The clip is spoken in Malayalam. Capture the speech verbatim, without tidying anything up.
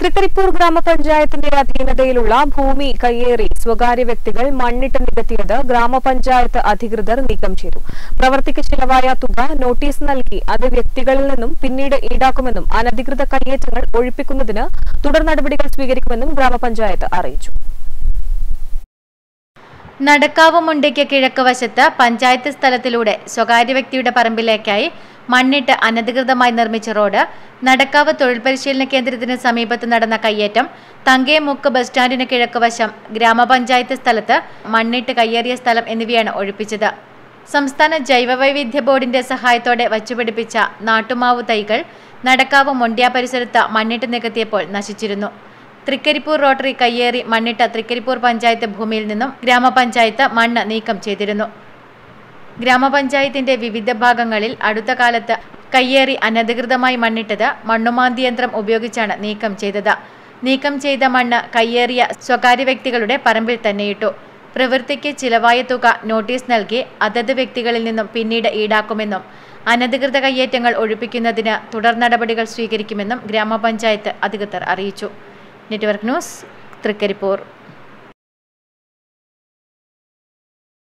തൃക്കരിപ്പൂർ ഗ്രാമപഞ്ചായത്തിന്റെ അധീനതയിലുള്ള ഭൂമി കയ്യേറി സ്വകാര്യ വ്യക്തികൾ മണ്ണിട്ട് നികത്തിയത് ഗ്രാമപഞ്ചായത്ത് അധികൃതർ നീക്കം ചെയ്തു. പ്രവൃത്തിക്ക് ചിലവായ തുക നോട്ടീസ് നൽകി അത് വ്യക്തികളിൽ നിന്നും പിന്നീട് ഈടാക്കുമെന്നും അനധികൃത കയ്യേറ്റങ്ങൾ ഒഴിപ്പിക്കുന്നതിന് തുടർ നടപടികൾ സ്വീകരിക്കുമെന്നും ഗ്രാമപഞ്ചായത്ത് അറിയിച്ചു. നടക്കാവ് മുണ്ടയ്ക്ക് കിഴക്ക് വശത്ത് പഞ്ചായത്ത് സ്ഥലത്തിലൂടെ സ്വകാര്യ വ്യക്തിയുടെ പറമ്പിലേക്കായി മണ്ണിട്ട് അനധികൃതമായി നിർമ്മിച്ച റോഡ്, നടക്കാവ് തൊഴിൽ പരിശീലന കേന്ദ്രത്തിന് സമീപത്ത് നടന്ന കയ്യേറ്റം, തങ്കേമുക്ക് ബസ് സ്റ്റാൻഡിന് കിഴക്ക് വശം ഗ്രാമപഞ്ചായത്ത് സ്ഥലത്ത് മണ്ണിട്ട് കയ്യേറിയ സ്ഥലം എന്നിവയാണ് ഒഴിപ്പിച്ചത്. സംസ്ഥാന ജൈവവൈവിധ്യ ബോർഡിന്റെ സഹായത്തോടെ വച്ചുപിടിപ്പിച്ച നാട്ടുമാവ് തൈകൾ നടക്കാവ് മൊണ്ട്യ പരിസരത്ത് മണ്ണിട്ട് നികത്തിയപ്പോൾ നശിച്ചിരുന്നു. തൃക്കരിപ്പൂർ റോട്ടറി കയ്യേറി മണ്ണിട്ട തൃക്കരിപ്പൂർ പഞ്ചായത്ത് ഭൂമിയിൽ നിന്നും ഗ്രാമപഞ്ചായത്ത് മണ്ണ് നീക്കം ചെയ്തിരുന്നു. ഗ്രാമപഞ്ചായത്തിന്റെ വിവിധ ഭാഗങ്ങളിൽ അടുത്ത കാലത്ത് കയ്യേറി അനധികൃതമായി മണ്ണിട്ടത് മണ്ണുമാന്തി യന്ത്രം ഉപയോഗിച്ചാണ് നീക്കം ചെയ്തത്. നീക്കം ചെയ്ത മണ്ണ് കയ്യേറിയ സ്വകാര്യ വ്യക്തികളുടെ പറമ്പിൽ തന്നെയിട്ടു. പ്രവൃത്തിക്ക് ചിലവായ തുക നോട്ടീസ് നൽകി അതത് വ്യക്തികളിൽ നിന്നും പിന്നീട് ഈടാക്കുമെന്നും അനധികൃത കയ്യേറ്റങ്ങൾ ഒഴിപ്പിക്കുന്നതിന് തുടർ നടപടികൾ സ്വീകരിക്കുമെന്നും ഗ്രാമപഞ്ചായത്ത് അധികൃതർ അറിയിച്ചു. Network news, Trikaripur.